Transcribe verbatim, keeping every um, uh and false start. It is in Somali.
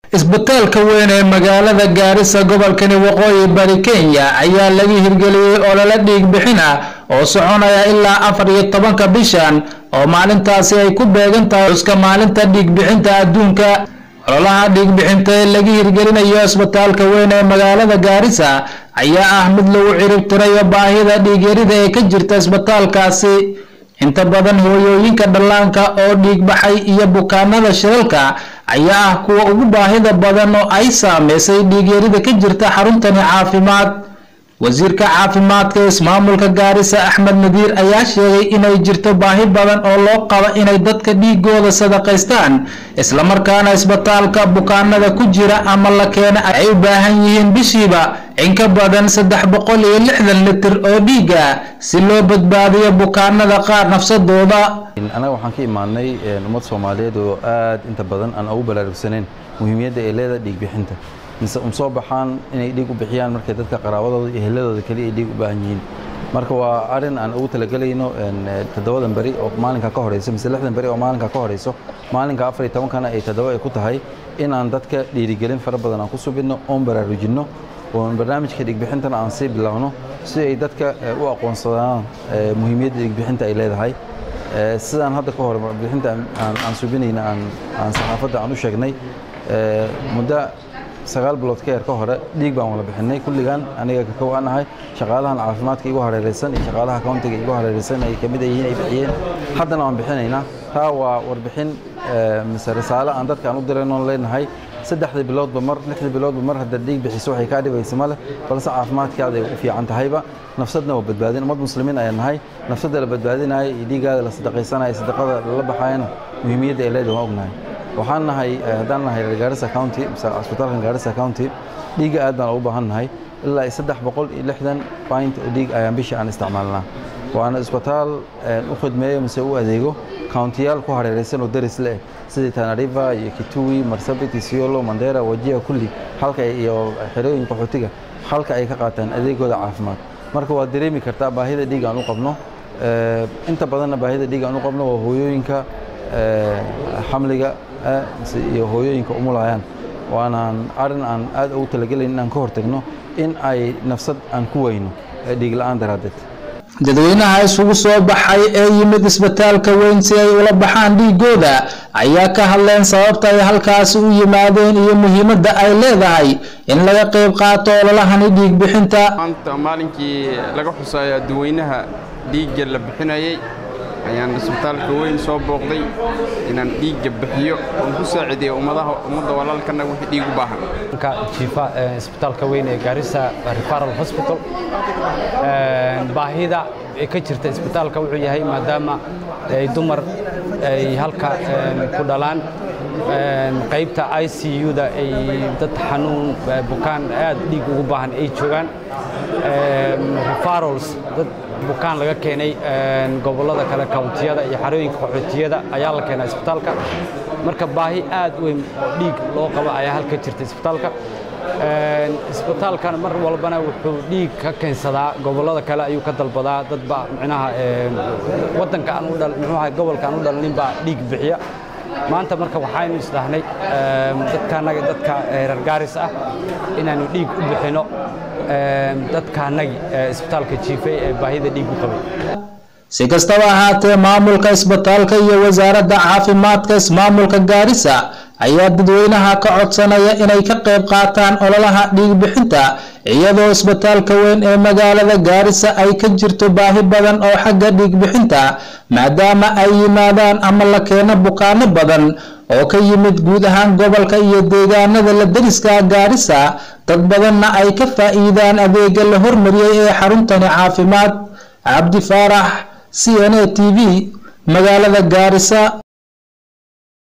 isbitaalka weyn ee magaalada Gaarisa gobolkani waqooyi bari Kenya ayaa laga hirgeliyay olole dhiig bixin ah oo soconaya ilaa afar iyo tobanka bishan oo maalintaasi ay ku beegan tahay xuska maalinta dhiig bixinta adduunka. ololaha dhiig bixinta ee laga hirgelinayo isbitaalka weyn ee magaalada Gaarisa ayaa ah mid lagu cirib tirayo baahida dhiig yarida ee ka jirta isbitaalkaasi. inta badan hooyooyinka dhallaanka oo dhiig baxay iyo bukaanada shilalka ayaa ah kuwa ugu baahida badan oo ay saameysay dhiig yarida ka jirta xaruntani caafimaad. wasiirka caafimaadka ismaamulka Gaarisa Axmed Nadiir ayaa sheegay inay jirto baahi badan oo loo qabo inay dadka dhiigooda sadaqaystaan isla markaana isbitaalka bukaanada ku jira ama la keena ay u baahan yihiin bishiiba in ka badan saddex boqol iyo lixdan litir oo dhiig ah si loo badbaadiyo bukaanada qaar nafsadooda. anaga waxaan ka imaanay ummad Soomaaliyeed oo aad inta badan aan ugu balaarugsaneen muhiimada ay leedahay dhiig bixinta mise um soo baxaan inay dhiig u bixiyaan markay dadka qaraabadooda iyo eheladooda kaliya ay dhiig u baahan yihiin. marka waa arin aan ugu talagalayno toddobadan bari oo maalinka ka horeyso mise lixdan bari oo maalinka ka horeyso maalinka afar iyo toban kana ay toddoba ay ku tahay in aan dadka dhiirigelin fara badan aan ku subino oo baraarujino oo barnaamijka dhiig bixintana aan sii bilowno si ay dadka u aqoonsadaan muhiimada dhiig bixinta ay leedahay. sidaan hadda ka hor bixinta aan aan subinayna aan aan saxaafadda aan u sheegnay muddo sagaal bilood ka yar ka hore dhiig baan wala bixinay kulligan aniga ka kooxanahay shaqaalahan caafimaadka igu hareeraysan iyo shaqaalaha countiga igu hareeraysan ay kamid yihiin ay bixiyeen haddana waan bixinaynaa. taa waa warbixin mise risaalo aan dadka aan u dirayno leenahay saddexda biloodba mar lixda biloodba mar hadda dhiig bixiso waxay ka dhibaysaa male balse caafimaadkaada ay u fiican tahayba nafsadna waa badbaadin ummad muslimiin ay nahay nafsadda la badbaadinayo iyo dhiigaada la sadaqaysanayo sadaqada la baxayna muhiimiyadda ay leedahay waan ognahay. waxaan nahay haddaan nahay Gaarisa County mise isbitaalka Gaarisa County dhiiga aad baan u baahannahay ilaa saddex boqol iyo lixdan pint oo dhiig ayaan bishii aan isticmaalnaa. waana isbitaal u khidmeeyo mise u adeego countiyaal ku hareeraysan oo daris leh sida Tana River iyo Kitui, Marsabit, Isiolo, Mandera, Wajir kulli halka iyo xerooyin qaxootiga halka ay ka qaataan adeegooda caafimaad. marka waa dareemi kartaa baahida dhiig aan u qabno inta badan baahida dhiig aan u qabno waa hooyooyinka xamliga iyo hooyooyinka umulayaan waana arin aan aad ugu talagalayn inaan ka hortagno in ay nafsad aan ku weyno dhiig la'aan daraadeed. dadweynaha isugu soo baxay ee yimid isbitaalka weyn si ay ula baxaan dhiigooda ayaa ka hadleen sababta ay halkaas u yimaadeen iyo muhiimadda ay leedahay in laga qayb qaato ololahan dhiig bixinta. maanta maalinkii laga xusayo dadweynaha dhiigga la bixinayay ayaan isbitaalka weyn soo booqday inaan dhiig bixiyo oo ku saacideeyo ummadaha ummadda walaalkana wixii dhiig u baahan. ka jiifa isbitaalka weyn ee Gaarisa Referral Hospital baahida ee ka jirta isbitaalka wuxuu yahay maadaama ay dumar ay halka ku dhalaan qaybta I C U-da ay dad xanuun bukaan aad dhiig ugu baahan ay joogaan referrals dad bukaan laga keenay gobolada kale countiyada iyo xarooyinka qaxootiyada ayaa la keenay isbitaalka. marka baahi aad weyn oo dhiig loo qabo ayaa halka jirta isbitaalka. isbitaalkan mar walbana wuxuu dhiig ka keensadaa gobolada kale ayuu ka dalbadaa dad ba macnaha wadanka aan u dhal muxuu ahay gobolka aan u dhalnin baa dhiig bixiya. maanta marka waxaanu isdhahnay dadkaanaga dadka reer Gaarisa ah inaanu dhiig u bixino dadkaanaga isbitaalka jiifay ee baahida dhiig u qabay. si kastaba ahaatee maamulka isbitaalka iyo wasaaradda caafimaadka ismaamulka Gaarisa ayaa dadweynaha ka codsanaya inay ka qayb qaataan ololaha dhiig bixinta iyadoo isbitaalka weyn ee magaalada Gaarisa ay ka jirto baahi badan oo xagga dhiig bixinta maadaama ay yimaadaan ama la keeno bukaano badan oo ka yimid guud ahaan gobolka iyo deegaanada la dariska Gaarisa dad badanna ay ka faa'iidaan adeegga la hormariyay ee xaruntani caafimaad. Cabdi Faarax C N A T V magaalada Gaarisa.